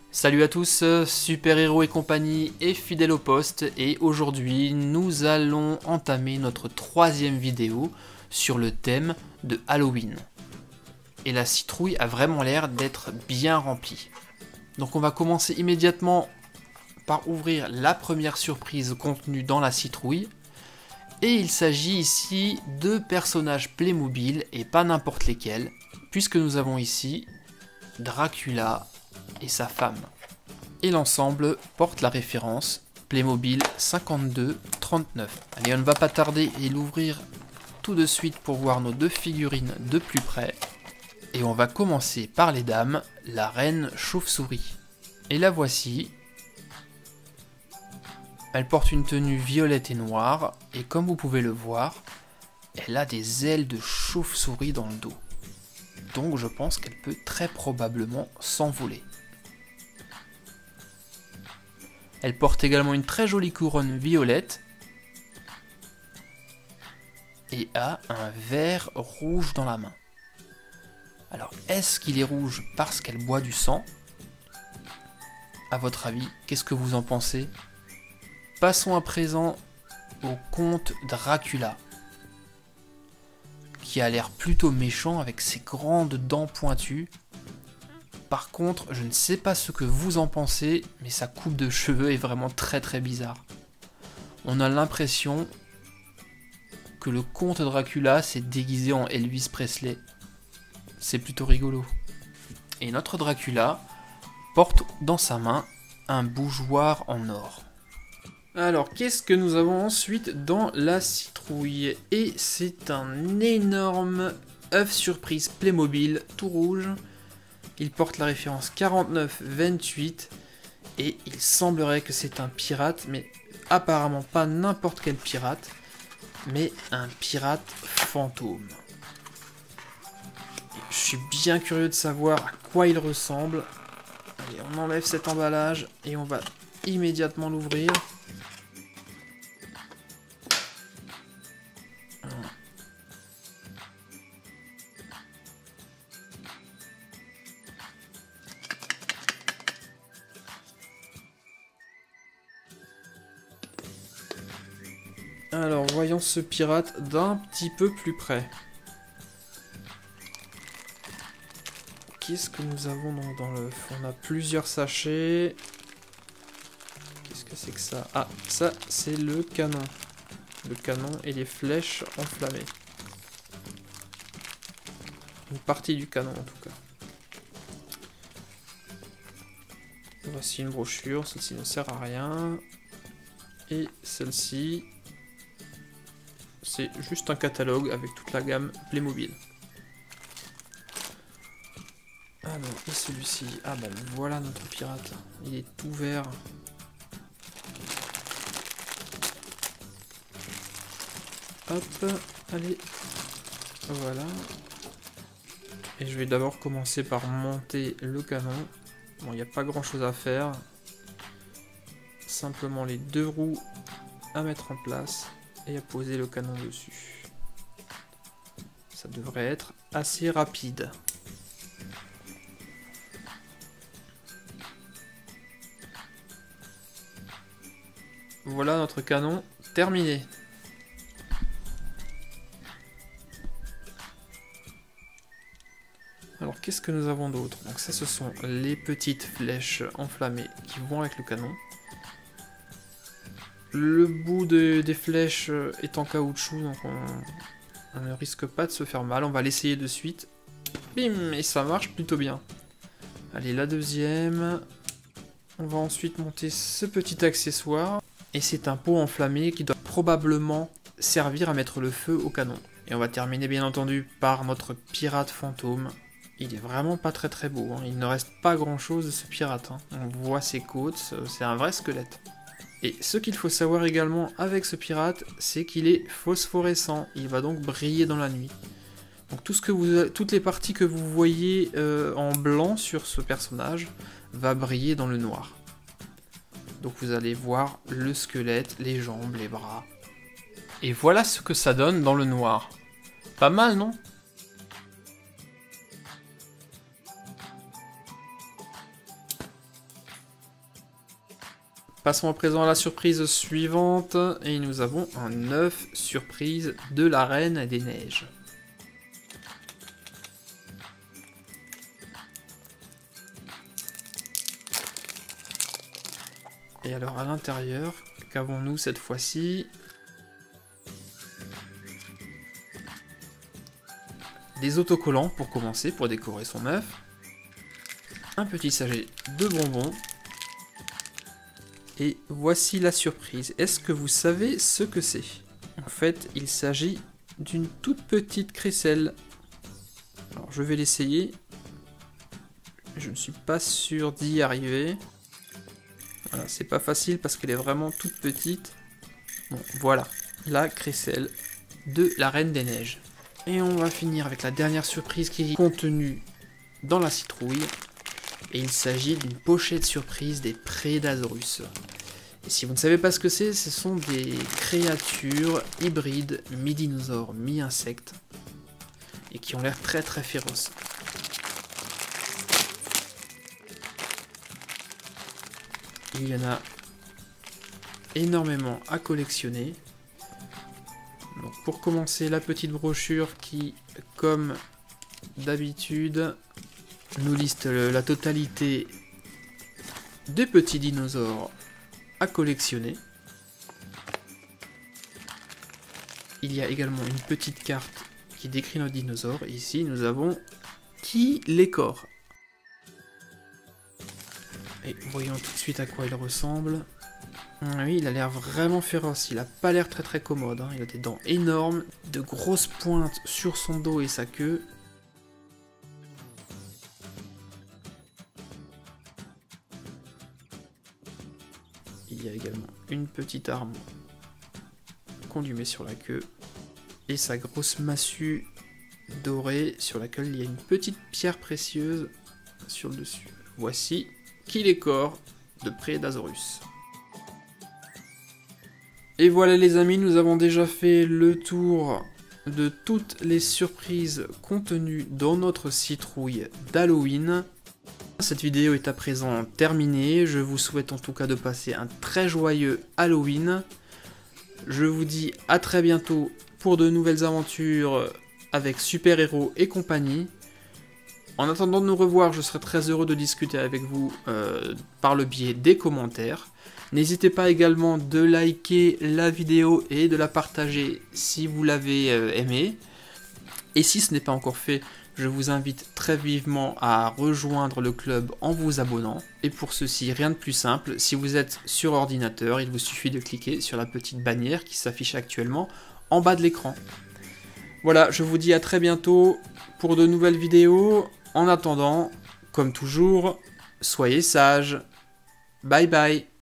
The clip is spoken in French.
Salut à tous, super-héros et compagnie et fidèles au poste, et aujourd'hui nous allons entamer notre troisième vidéo sur le thème de Halloween. Et la citrouille a vraiment l'air d'être bien remplie. Donc on va commencer immédiatement par ouvrir la première surprise contenue dans la citrouille. Et il s'agit ici de personnages Playmobil et pas n'importe lesquels, puisque nous avons ici Dracula et sa femme. Et l'ensemble porte la référence Playmobil 5239. Allez, on ne va pas tarder et l'ouvrir tout de suite pour voir nos deux figurines de plus près. Et on va commencer par les dames, la reine chauve-souris. Et la voici. Elle porte une tenue violette et noire, et comme vous pouvez le voir, elle a des ailes de chauve-souris dans le dos. Donc je pense qu'elle peut très probablement s'envoler. Elle porte également une très jolie couronne violette et a un verre rouge dans la main. Alors, est-ce qu'il est rouge parce qu'elle boit du sang? À votre avis, qu'est-ce que vous en pensez? Passons à présent au comte Dracula, qui a l'air plutôt méchant avec ses grandes dents pointues. Par contre, je ne sais pas ce que vous en pensez, mais sa coupe de cheveux est vraiment très bizarre. On a l'impression que le comte Dracula s'est déguisé en Elvis Presley. C'est plutôt rigolo. Et notre Dracula porte dans sa main un bougeoir en or. Alors, qu'est-ce que nous avons ensuite dans la citrouille? Et c'est un énorme œuf surprise Playmobil tout rouge. Il porte la référence 4928 et il semblerait que c'est un pirate, mais apparemment pas n'importe quel pirate, mais un pirate fantôme. Je suis bien curieux de savoir à quoi il ressemble. Allez, on enlève cet emballage et on va immédiatement l'ouvrir. Alors, voyons ce pirate d'un petit peu plus près. Qu'est-ce que nous avons dans le fond? On a plusieurs sachets. Qu'est-ce que c'est que ça? Ah, ça, c'est le canon. Le canon et les flèches enflammées. Une partie du canon, en tout cas. Voici une brochure. Celle-ci ne sert à rien. Et celle-ci... c'est juste un catalogue avec toute la gamme Playmobil. Alors, et celui-ci? Ah ben voilà notre pirate. Il est tout vert. Hop, allez. Voilà. Et je vais d'abord commencer par monter le canon. Bon, il n'y a pas grand chose à faire. Simplement les deux roues à mettre en place. Et à poser le canon dessus. Ça devrait être assez rapide. Voilà notre canon terminé. Alors qu'est-ce que nous avons d'autre? Donc ça, ce sont les petites flèches enflammées qui vont avec le canon. Le bout des flèches est en caoutchouc, donc on ne risque pas de se faire mal. On va l'essayer de suite. Bim! Et ça marche plutôt bien. Allez, la deuxième. On va ensuite monter ce petit accessoire. Et c'est un pot enflammé qui doit probablement servir à mettre le feu au canon. Et on va terminer bien entendu par notre pirate fantôme. Il est vraiment pas très beau, hein. Il ne reste pas grand chose de ce pirate, hein. On voit ses côtes, c'est un vrai squelette. Et ce qu'il faut savoir également avec ce pirate, c'est qu'il est phosphorescent. Il va donc briller dans la nuit. Donc toutes les parties que vous voyez en blanc sur ce personnage va briller dans le noir. Donc vous allez voir le squelette, les jambes, les bras. Et voilà ce que ça donne dans le noir. Pas mal, non? Passons à présent à la surprise suivante. Et nous avons un œuf surprise de la Reine des Neiges. Et alors à l'intérieur, qu'avons-nous cette fois-ci? Des autocollants pour commencer, pour décorer son œuf. Un petit sachet de bonbons. Et voici la surprise. Est-ce que vous savez ce que c'est? En fait, il s'agit d'une toute petite crécelle. Alors, je vais l'essayer. Je ne suis pas sûr d'y arriver. Voilà, c'est pas facile parce qu'elle est vraiment toute petite. Bon, voilà, la crécelle de la Reine des Neiges. Et on va finir avec la dernière surprise qui est contenue dans la citrouille. Et il s'agit d'une pochette surprise des Predasaurus. Et si vous ne savez pas ce que c'est, ce sont des créatures hybrides, mi-dinosaures, mi-insectes. Et qui ont l'air très très féroces. Il y en a énormément à collectionner. Donc pour commencer, la petite brochure qui, comme d'habitude, nous liste la totalité des petits dinosaures à collectionner. Il y a également une petite carte qui décrit nos dinosaures. Et ici, nous avons Ki-Lekor. Et voyons tout de suite à quoi il ressemble. Oui, il a l'air vraiment féroce, il a pas l'air très très commode, hein. Il a des dents énormes, de grosses pointes sur son dos et sa queue. Il y a également une petite arme qu'on lui met sur la queue. Et sa grosse massue dorée sur laquelle il y a une petite pierre précieuse sur le dessus. Voici Ki-Lekor de Predasaurus. Et voilà les amis, nous avons déjà fait le tour de toutes les surprises contenues dans notre citrouille d'Halloween. Cette vidéo est à présent terminée, je vous souhaite en tout cas de passer un très joyeux Halloween. Je vous dis à très bientôt pour de nouvelles aventures avec Super Héros et compagnie. En attendant de nous revoir, je serai très heureux de discuter avec vous par le biais des commentaires. N'hésitez pas également de liker la vidéo et de la partager si vous l'avez aimée. Et si ce n'est pas encore fait, je vous invite très vivement à rejoindre le club en vous abonnant. Et pour ceci, rien de plus simple, si vous êtes sur ordinateur, il vous suffit de cliquer sur la petite bannière qui s'affiche actuellement en bas de l'écran. Voilà, je vous dis à très bientôt pour de nouvelles vidéos. En attendant, comme toujours, soyez sages. Bye bye.